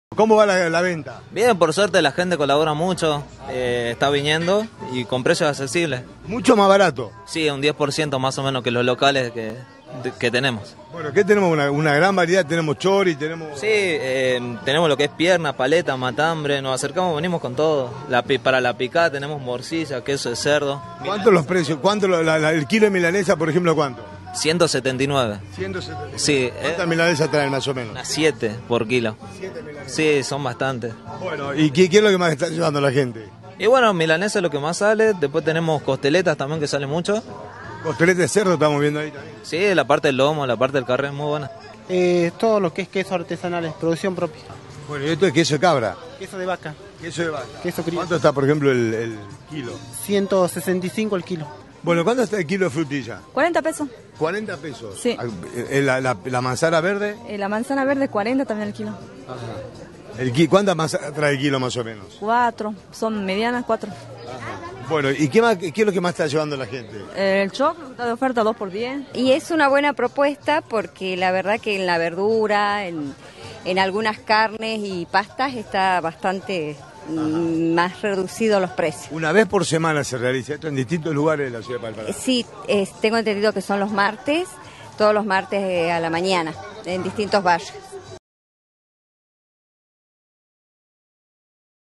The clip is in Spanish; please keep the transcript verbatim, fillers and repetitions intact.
¿Cómo va la, la venta? Bien, por suerte la gente colabora mucho, eh, está viniendo y con precios accesibles. Mucho más barato. Sí, un diez por ciento más o menos que los locales que, que tenemos. Bueno, ¿qué tenemos? Una, una gran variedad, tenemos chori, tenemos... Sí, eh, tenemos lo que es pierna, paleta, matambre, nos acercamos, venimos con todo. La, para la picada tenemos morcilla, queso de cerdo. ¿Cuántos los precios? ¿Cuánto lo- la- la- el kilo de milanesa, por ejemplo, cuánto? ciento setenta y nueve. ciento setenta. Sí, ¿Cuántas eh, milanesas traen más o menos? unas siete por kilo. Sí, son bastantes. Bueno, ¿y qué, qué es lo que más está llevando la gente? Y bueno, milanesa es lo que más sale, después tenemos costeletas también que sale mucho. Costelete de cerdo estamos viendo ahí también. Sí, la parte del lomo, la parte del carré es muy buena. Eh, todo lo que es queso artesanales, producción propia. Bueno, y esto es queso de cabra. Queso de vaca, Queso de vaca. queso criollo. ¿Cuánto está, por ejemplo, el, el kilo? ciento sesenta y cinco el kilo. Bueno, ¿cuánto está el kilo de frutilla? cuarenta pesos. cuarenta pesos. Sí. Ah, eh, La, la- la manzana verde, Eh, la manzana verde, cuarenta también el kilo. el, ki- ¿cuántas manzanas trae el kilo más o menos? Cuatro. Son medianas, cuatro. Bueno, ¿y qué, más, qué es lo que más está llevando la gente? Eh, el choclo está de oferta dos por diez. Y es una buena propuesta porque la verdad que en la verdura, en, en algunas carnes y pastas está bastante mm, más reducido los precios. Una vez por semana se realiza esto en distintos lugares de la ciudad de Palpalá. Sí, es- tengo entendido que son los martes, todos los martes eh, a la mañana, en distintos barrios.